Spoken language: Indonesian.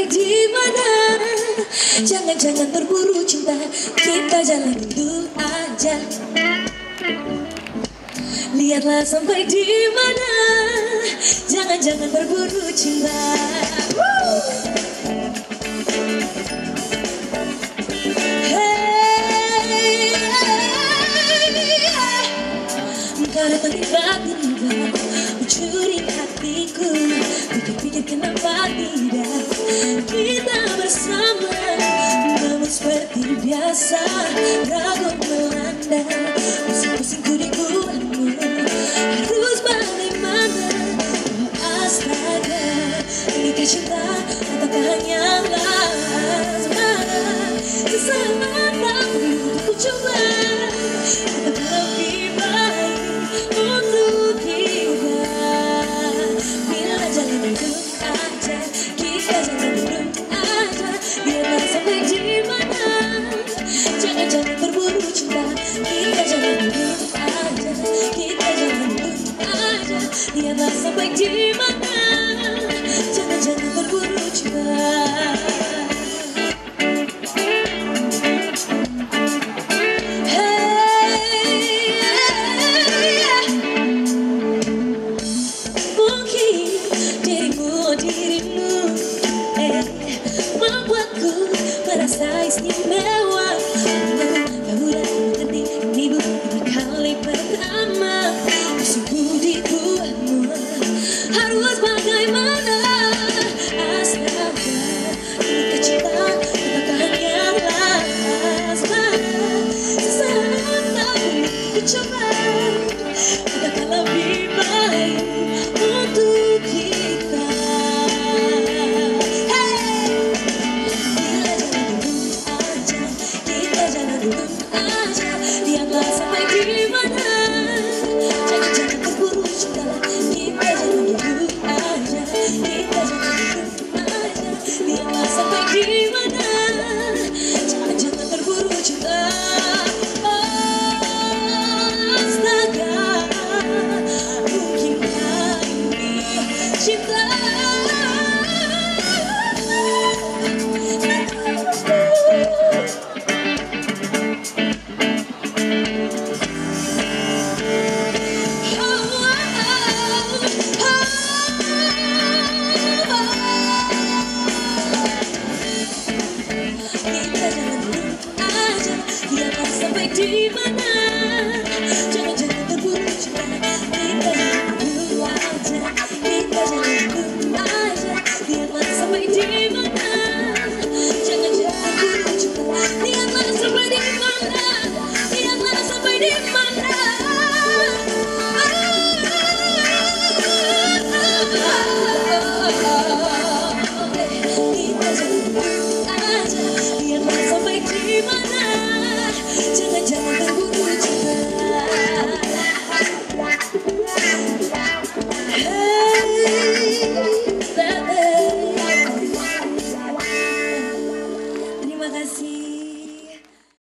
di mana. Jangan berburu cinta, kita jalan dulu aja. Lihatlah sampai di mana. Jangan berburu cinta. Kau datang tiba-tiba mencuri hatiku. Pikir-pikir kenapa tidak kita bersama. Namun seperti biasa ragu melanda. Pusing-pusingku di buatmu. Harus bagaimana? Oh astaga, inikah cinta ataukah hanyalah asmara? Sesama tak perlu ku coba. Ataukah lebih baik untuk kita bila jalan duduk aja, kita jalan duduk aja. Biarlah sampai di mana. Jangan berburu cinta, kita jalan duduk aja, kita jalan duduk aja. Biarlah sampai di mana. Jangan berburu cinta. Merasa istimewa. Kau udah mengerti, ini bukan kali pertama. Musuhku di buatmu. Harus bagaimana? Astaga, inikah cinta ataukah hanyalah asmara? Sesaat tak perlu ku coba. Ataukah lebih baik untuk kita? Lihatlah sampai di mana. Jangan berburu cinta, kita jalan duduk aja, kita jalan duduk aja. Lihatlah sampai di mana. Jangan berburu cinta. Astaga, mungkinkah ini cinta? Kita jalan dulu aja, lihatlah sampai di mana.